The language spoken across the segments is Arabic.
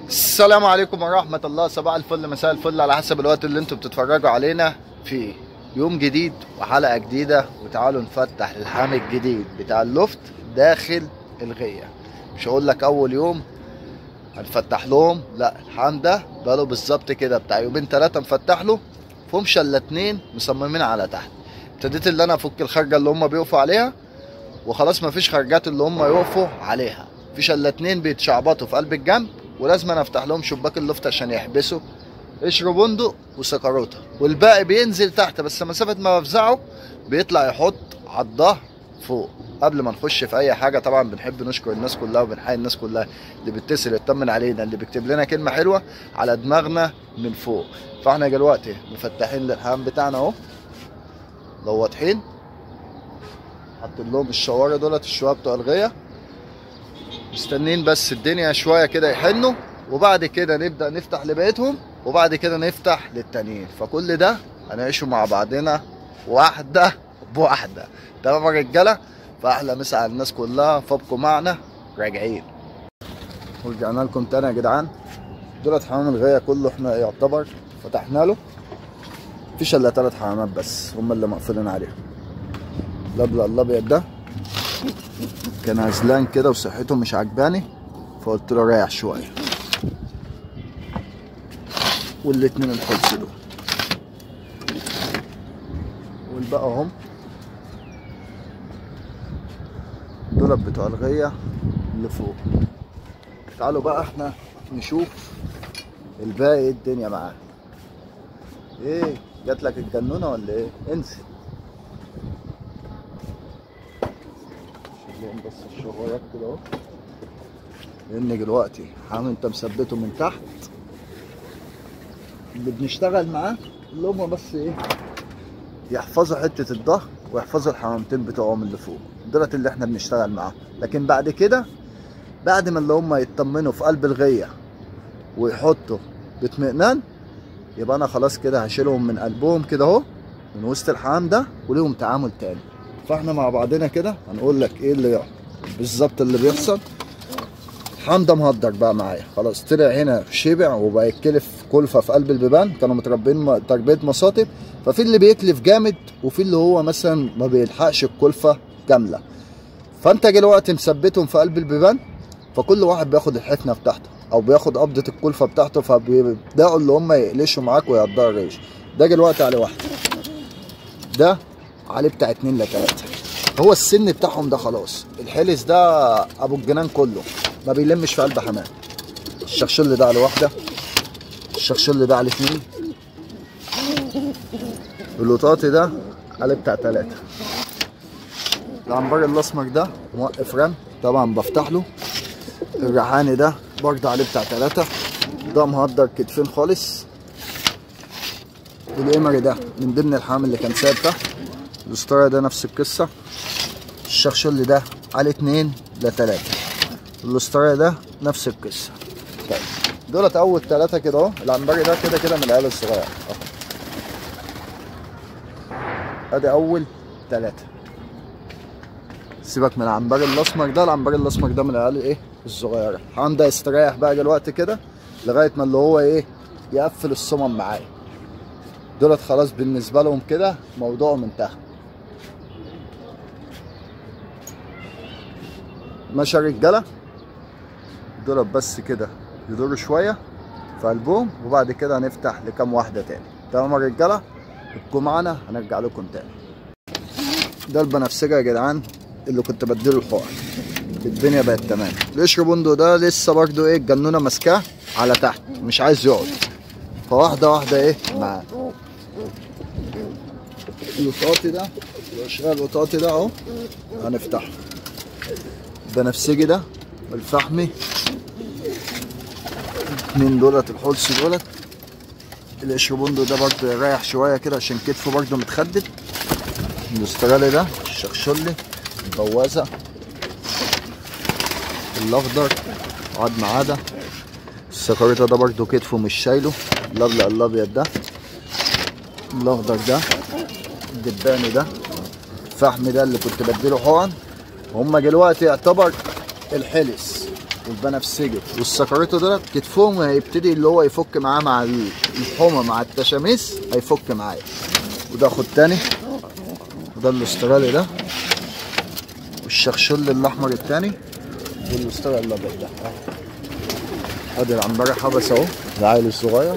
السلام عليكم ورحمة الله. صباح الفل مساء الفل على حسب الوقت اللي انتوا بتتفرجوا علينا فيه. يوم جديد وحلقة جديدة، وتعالوا نفتح الحام الجديد بتاع اللوفت داخل الغية. مش هقول لك اول يوم هنفتح لهم، لا، الحام ده بقاله بالظبط كده بتاع يومين ثلاثة مفتح له، فهمش الا اتنين مصممين على تحت. ابتديت اللي انا افك الخرجة اللي هم بيقفوا عليها، وخلاص مفيش خرجات اللي هم يقفوا عليها، مفيش الا اتنين بيتشعبطوا في قلب الجنب، ولازم انا افتح لهم شباك اللفت عشان يحبسوا قشر بندق وسكروته، والباقي بينزل تحت، بس مسافه ما بفزعه بيطلع يحط على الظهر فوق. قبل ما نخش في اي حاجه طبعا بنحب نشكر الناس كلها وبنحيي الناس كلها اللي بتتصل يطمن علينا، اللي بيكتب لنا كلمه حلوه على دماغنا من فوق. فاحنا دلوقتي مفتحين للحمام بتاعنا اهو، لو واضحين، حاطين لهم الشوارع دولت الشويه بتوع الغيه، مستنين بس الدنيا شويه كده يحنوا، وبعد كده نبدا نفتح لبقيتهم، وبعد كده نفتح للتانيين. فكل ده هنعيشه مع بعضنا واحده بواحده. تمام يا رجاله؟ فاحلى مسا على الناس كلها، فابقوا معنا راجعين. ورجعنا لكم تاني يا جدعان. دولت حمام الغيه كله احنا يعتبر فتحنا له، مفيش الا 3 حمامات بس هم اللي مقفولين عليهم. الابيض ده كان عزلان كده وصحته مش عجباني، فقلت له ريح شويه. والاتنين الحلس والباقي اهم دول بتوع الغيه اللي فوق. تعالوا بقى احنا نشوف الباقي ايه الدنيا معاه. ايه جاتلك الجنونه ولا ايه؟ انسى. شوف لهم بس الشغلات كده اهو، لان دلوقتي حمام انت مثبته من تحت، اللي بنشتغل معاه اللي هم بس ايه، يحفظوا حته الظهر ويحفظوا الحمامتين بتوعهم اللي فوق، دولت اللي احنا بنشتغل معاهم. لكن بعد كده، بعد ما اللي هم يطمنوا في قلب الغيه ويحطوا باطمئنان، يبقى انا خلاص كده هشيلهم من قلبهم كده اهو، من وسط الحمام ده، وليهم تعامل تاني. فاحنا مع بعضنا كده هنقول لك ايه اللي بالظبط اللي بيحصل. الحمام ده مهدر بقى معايا خلاص، طلع هنا شبع وبقى يتكلف كلفه في قلب البيبان، كانوا متربيين تربيه مصاطب، ففي اللي بيكلف جامد وفي اللي هو مثلا ما بيلحقش الكلفه كامله. فانت دلوقتي مثبتهم في قلب البيبان، فكل واحد بياخد الحفنه بتاعته او بياخد قبضه الكلفه بتاعته، فبيبداوا اللي هم يقلشوا معاك ويقدروا الريش. ده دلوقتي عليه واحد، ده عليه بتاع 2 ل 3. هو السن بتاعهم ده خلاص، الحلس ده ابو الجنان كله ما بيلمش في قلب حمام. الشخشل ده على واحده، الشخشل ده على 2، اللوطاتي ده عليه بتاع 3. العنبر الاسمر ده موقف رم طبعا بفتح له. الريحاني ده برضه عليه بتاع 3، ده مهدر كتفين خالص. القمري ده من ضمن الحمام اللي كان سايب تحت. الاسطوره ده نفس القصه. الشخشل ده عليه 2 ل 3. الاسطوره ده نفس القصه. طيب دولت اول 3 كده اهو. العنبري ده كده كده من العيال الصغيره اهو، ادي اول 3. سيبك من العنبري الاسمر ده، العنبري الاسمر ده من العيال ايه الصغيره. الحمام ده يستريح بقى دلوقتي كده لغايه ما اللي هو ايه يقفل الصمم معايا. دولت خلاص بالنسبه لهم كده موضوعهم انتهى. ماشي يا رجاله؟ دولت بس كده يدوروا شويه في قلبهم، وبعد كده هنفتح لكام واحده تاني. تمام يا رجاله؟ ابقوا معانا هنرجع لكم تاني. ده البنفسجي يا جدعان اللي كنت بديله الحقن، الدنيا بقت تمام. القشر بندق ده لسه برضو ايه الجنونه ماسكاه على تحت مش عايز يقعد، فواحده واحده ايه معاه. اللوطاتي ده القشر اللوطاتي ده اهو هنفتحه. البنفسجي ده والفحمي 2 دولت الحلس دولت. القشر بندق ده برضو يريح شويه كده عشان كتفه برضو متخدد. الاسترالي ده الشخشلي، البوازه، الاخضر عاد معاده. السكرته ده برضو كتفه مش شايله. الابيض ده، الاخضر ده، الدباني ده، الفحمي ده اللي كنت بديله حقن. هما دلوقتي يعتبر الحلس والبنفسجي والسكرته دول كتفهم هيبتدي اللي هو يفك معاه مع الحمى مع التشاميس، هيفك معايا. وده اخد تاني، وده الاسترالي ده، والشخشل الاحمر التاني، والاسترالي الابيض ده. ادي العنبري حبس اهو، العيل الصغير.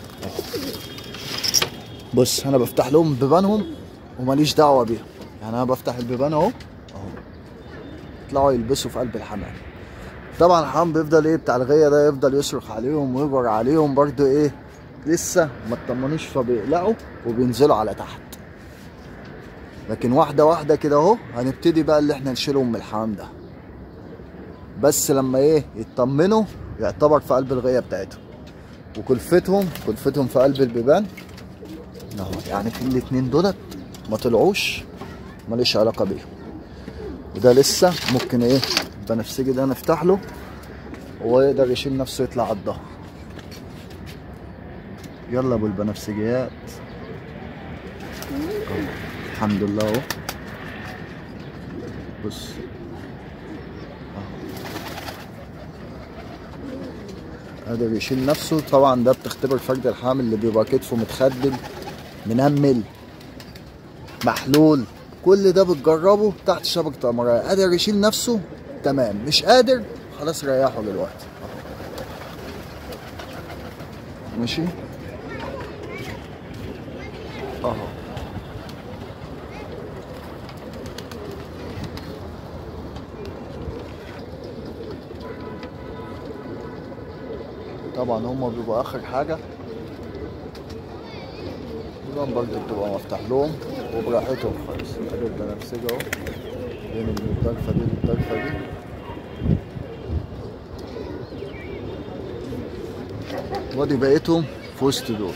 بص انا بفتح لهم بيبانهم وماليش دعوه بيهم، يعني انا بفتح البيبان اهو يطلعوا يلبسوا في قلب الحمام. طبعا الحمام بيفضل ايه بتاع الغيه ده يفضل يصرخ عليهم ويجر عليهم برضو ايه، لسه ما اطمنوش فبيقلقوا وبينزلوا على تحت. لكن واحده واحده كده اهو هنبتدي بقى اللي احنا نشيلهم من الحمام ده، بس لما ايه يطمنوا يعتبر في قلب الغيه بتاعتهم. وكلفتهم في قلب البيبان اهو، يعني في الاتنين دولت ما طلعوش ماليش علاقه بيهم. وده لسه ممكن ايه البنفسجي ده نفتح له وهو يقدر يشيل نفسه يطلع على الظهر. يلا ابو البنفسجيات، الحمد لله اهو. بص قادر يشيل نفسه. طبعا ده بتختبر فرد الحامل اللي بيبقى كتفه متخدل منمل محلول، كل ده بتجربه تحت شبكة قمرية. قادر يشيل نفسه تمام، مش قادر خلاص ريحه دلوقتي. ماشي اهو. طبعا هما بيبقوا اخر حاجة، دول برضه بتبقى مفتوح لهم وبراحتهم خالص. ادي البنفسجي اهو بين الضرفة دي والضرفة دي. وادي بقيتهم في وسط دول.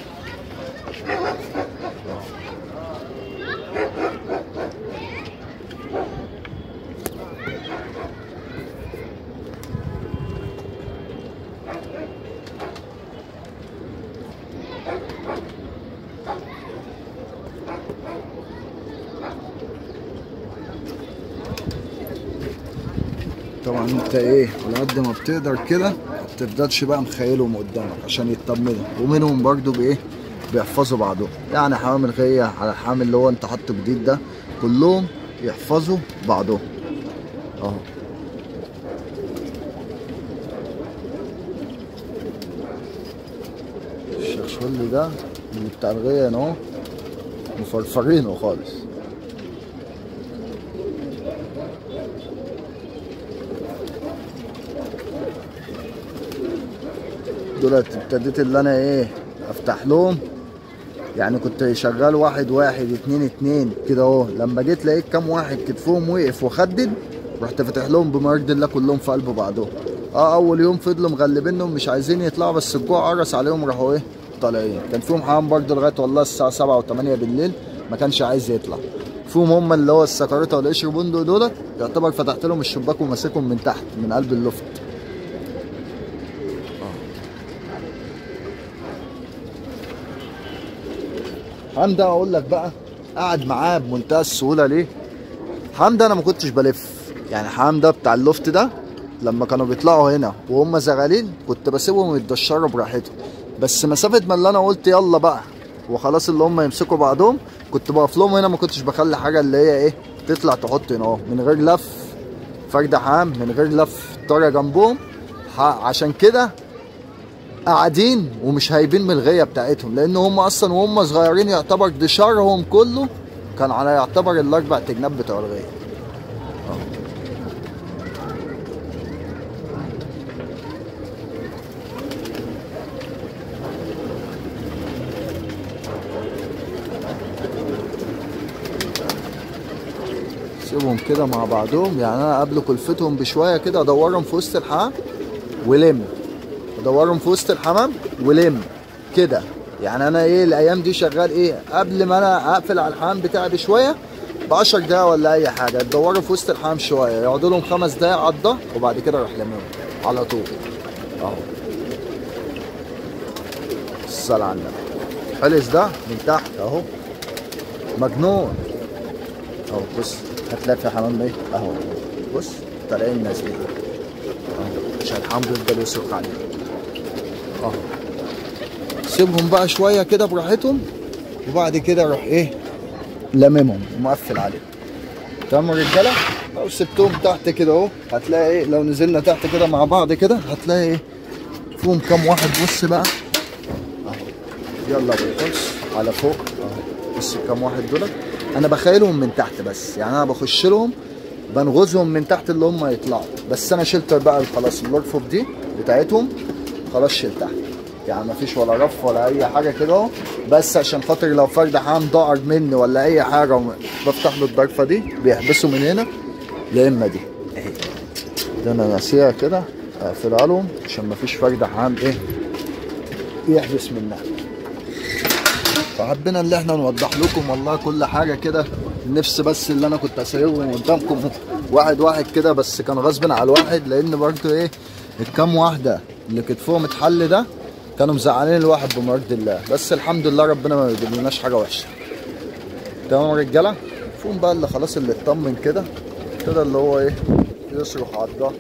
طبعا انت ايه على قد ما بتقدر كده ما تفضلش بقى مخيلهم قدامك عشان يطمنوا، ومنهم برضو بايه بيحفظوا بعضهم. يعني حمام الغيه على الحمام اللي هو انت حاطه جديد ده كلهم يحفظوا بعضهم اهو. الشخشولي ده اللي بتاع الغيه اهو مفرفرينه خالص. دولت ابتديت اللي انا ايه افتح لهم، يعني كنت شغال واحد واحد اتنين اتنين كده اهو. لما جيت لقيت كام واحد كتفهم وقف وخدد، رحت فاتح لهم بما يرضي الله كلهم في قلب بعضهم. اول يوم فضلوا مغلبينهم مش عايزين يطلعوا، بس الجوع قرص عليهم راحوا ايه طالعين. كان فيهم حمام برضه لغايه والله الساعه 7 و8 بالليل ما كانش عايز يطلع. فيهم هم اللي هو السكرته والقشر بندق دولت يعتبر فتحت لهم الشباك وماسكهم من تحت من قلب اللفت. الحمام ده اقول لك بقى قاعد معاه بمنتهى السهوله. ليه؟ الحمام ده انا ما كنتش بلف، يعني الحمام ده بتاع اللفت ده لما كانوا بيطلعوا هنا وهم زغالين كنت بسيبهم يتدشروا براحتهم، بس مسافه ما اللي انا قلت يلا بقى وخلاص اللي هم يمسكوا بعضهم كنت بقف لهم هنا. ما كنتش بخلي حاجه اللي هي ايه تطلع تحط هنا اهو من غير لف فرد حمام، من غير لف طاريه جنبهم. عشان كده قاعدين ومش هايبين من الغيه بتاعتهم، لان هم اصلا وهم صغيرين يعتبر دشارهم كله كان على يعتبر الاربع تجناب بتوع الغيه. سيبهم كده مع بعضهم، يعني انا قبل كلفتهم بشويه كده ادورهم في وسط الحمام ولم، ادورهم في وسط الحمام ولم كده. يعني انا ايه الايام دي شغال ايه قبل ما انا اقفل على الحمام بتاعي بشويه ب10 دقايق ولا اي حاجه، تدوروا في وسط الحمام شويه يقعدوا لهم 5 دقايق على الظهر وبعد كده اروح لمهم على طول اهو. الصلاه على النبي. حلس ده من تحت اهو مجنون اهو. بص هتلاقي في حمام ايه اهو، بص طالعين نازلين اهو. عشان الحمام بيفضل يصرخ عليهم اهو. سيبهم بقى شويه كده براحتهم، وبعد كده اروح ايه لممهم ومقفل عليهم. تمام يا رجاله. لو سبتهم تحت كده اهو هتلاقي ايه، لو نزلنا تحت كده مع بعض كده هتلاقي ايه فيهم كام واحد. بص بقى اهو، يلا بنخش على فوق اهو. بص كام واحد دول، انا بخيلهم من تحت بس، يعني انا بخش لهم بنغزهم من تحت اللي هم يطلعوا. بس انا شلت بقى خلاص الارفف دي بتاعتهم خلاص شلتها، يعني مفيش ولا رف ولا اي حاجه كده اهو. بس عشان خاطر لو فرد حمام ضاع مني ولا اي حاجه بفتح له الضرفه دي بيحبسوا من هنا يا اما دي اهي. ده انا ناسيها كده اقفلها لهم عشان مفيش فرد حمام ايه يحبس منها. فحبينا اللي احنا نوضح لكم والله كل حاجه كده. النفس بس اللي انا كنت اسيبهم قدامكم واحد واحد كده، بس كان غصب على الواحد، لان برضه ايه الكام واحده اللي كتفهم اتحل ده كانوا مزعلين الواحد بمرض الله. بس الحمد لله ربنا ما بيجيبلناش حاجه وحشه. تمام يا رجاله. فيهم بقى اللي خلاص اللي اطمن كده كده اللي هو ايه يصرخ على الظهر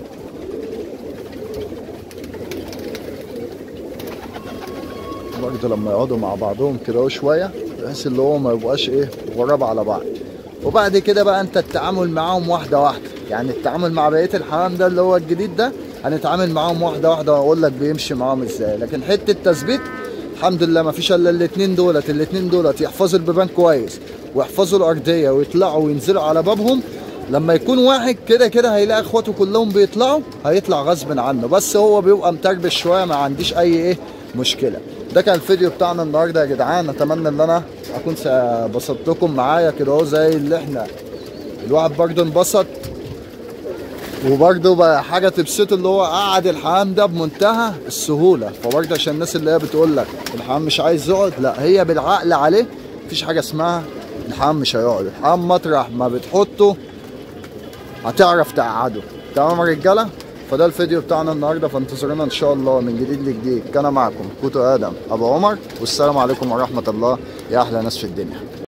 برضه لما يقعدوا مع بعضهم كده شويه بحيث اللي هو ما يبقاش ايه غراب على بعض. وبعد كده بقى انت التعامل معاهم واحده واحده، يعني التعامل مع بقيه الحمام ده اللي هو الجديد ده هنتعامل معاهم واحده واحده واقول لك بيمشي معاهم ازاي. لكن حته تثبيت الحمد لله ما فيش الا الاثنين دولت يحفظوا البيبان كويس ويحفظوا الارضيه ويطلعوا وينزلوا على بابهم. لما يكون واحد كده كده هيلاقي اخواته كلهم بيطلعوا هيطلع غصب عنه، بس هو بيبقى متربش شويه ما عنديش اي ايه مشكله. ده كان الفيديو بتاعنا النهارده يا جدعان. اتمنى ان انا اكون بسطتكم معايا كده اهو زي اللي احنا الواحد برضه انبسط وبرضه بقى حاجه تبسطه اللي هو قعد الحمام ده بمنتهى السهوله. فبرضه عشان الناس اللي هي بتقول لك الحمام مش عايز يقعد، لا هي بالعقل عليه مفيش حاجه اسمها الحمام مش هيقعد. الحمام مطرح ما بتحطه هتعرف تقعده. تمام يا رجاله. فده الفيديو بتاعنا النهارده، فانتظرونا ان شاء الله من جديد لجديد. كان معكم كوتو ادم ابو عمر، والسلام عليكم ورحمه الله يا احلى ناس في الدنيا.